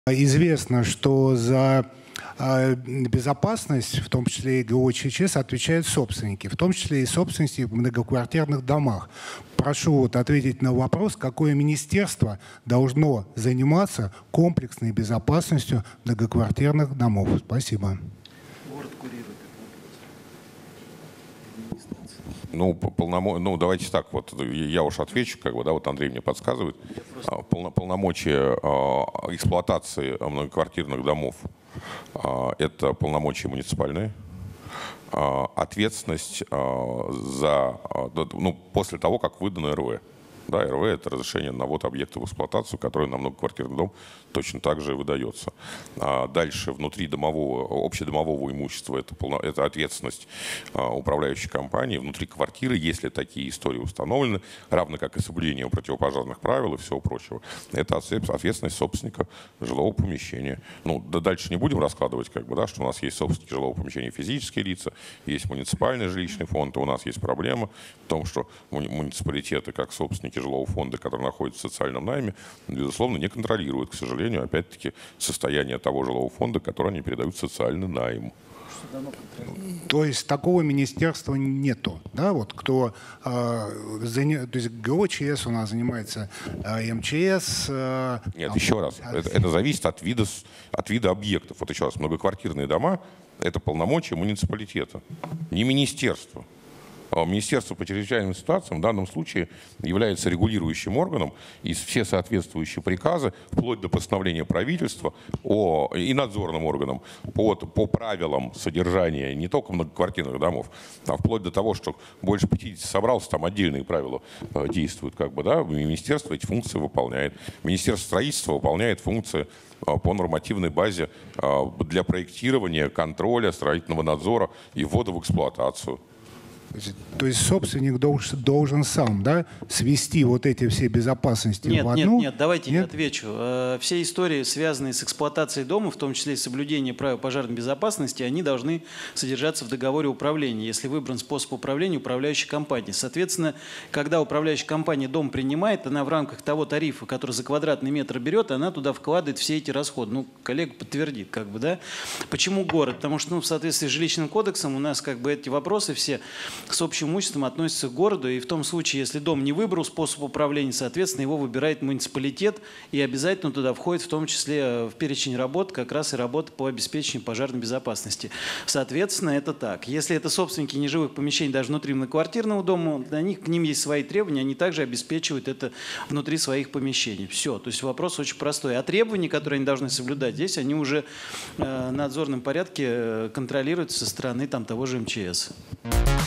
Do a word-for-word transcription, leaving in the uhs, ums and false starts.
Известно, что за безопасность, в том числе и ГО ЧЧС, отвечают собственники, в том числе и собственники в многоквартирных домах. Прошу вот ответить на вопрос, какое министерство должно заниматься комплексной безопасностью многоквартирных домов. Спасибо. Ну, полномо... ну, давайте так, вот я уж отвечу, как бы, да, вот Андрей мне подсказывает. Просто... Полно... Полномочия э, эксплуатации многоквартирных домов э, – это полномочия муниципальные. Э, ответственность э, за, э, ну, после того, как выдано эр вэ. Да, эр вэ – это разрешение на ввод объекта в эксплуатацию, которое на многоквартирный дом точно так же выдается. А дальше внутри домового, общедомового имущества это, полно, это ответственность а, управляющей компании. Внутри квартиры, если такие истории установлены, равно как и соблюдение противопожарных правил и всего прочего, это ответственность собственника жилого помещения. Ну, да дальше не будем раскладывать, как бы, да, что у нас есть собственники жилого помещения физические лица, есть муниципальный жилищный фонд, и у нас есть проблема в том, что муниципалитеты, как собственники жилого фонда, который находится в социальном найме, безусловно, не контролируют, к сожалению, опять-таки, состояние того жилого фонда, который они передают в социальный найм. То есть такого министерства нету, да, вот кто, э, заня... то есть ГО ЧС у нас занимается э, эм че эс. Э, Нет, а, еще раз, а... Это, это зависит от вида, от вида объектов. Вот еще раз, многоквартирные дома – это полномочия муниципалитета, не министерства. Министерство по чрезвычайным ситуациям в данном случае является регулирующим органом, и все соответствующие приказы, вплоть до постановления правительства о, и надзорным органом по, по правилам содержания не только многоквартирных домов, а вплоть до того, что больше пятидесяти собрался, там отдельные правила э, действуют. Как бы, да? Министерство эти функции выполняет. Министерство строительства выполняет функции э, по нормативной базе э, для проектирования, контроля, строительного надзора и ввода в эксплуатацию. То есть собственник должен, должен сам, да, свести вот эти все безопасности нет, в одну? Нет, нет, давайте нет? я отвечу. Все истории, связанные с эксплуатацией дома, в том числе и соблюдение правил пожарной безопасности, они должны содержаться в договоре управления, если выбран способ управления управляющей компании. Соответственно, когда управляющая компания дом принимает, она в рамках того тарифа, который за квадратный метр берет, она туда вкладывает все эти расходы. Ну, коллега подтвердит, как бы, да. Почему город? Потому что, ну, в соответствии с жилищным кодексом у нас, как бы, эти вопросы все с общим имуществом относятся к городу, и в том случае, если дом не выбрал способ управления, соответственно, его выбирает муниципалитет, и обязательно туда входит в том числе в перечень работ как раз и работа по обеспечению пожарной безопасности. Соответственно, это так. Если это собственники нежилых помещений даже внутри многоквартирного дома, для них, к ним есть свои требования, они также обеспечивают это внутри своих помещений. Все. То есть вопрос очень простой. А требования, которые они должны соблюдать, здесь они уже э, в надзорном порядке контролируются со стороны там, того же эм че эс.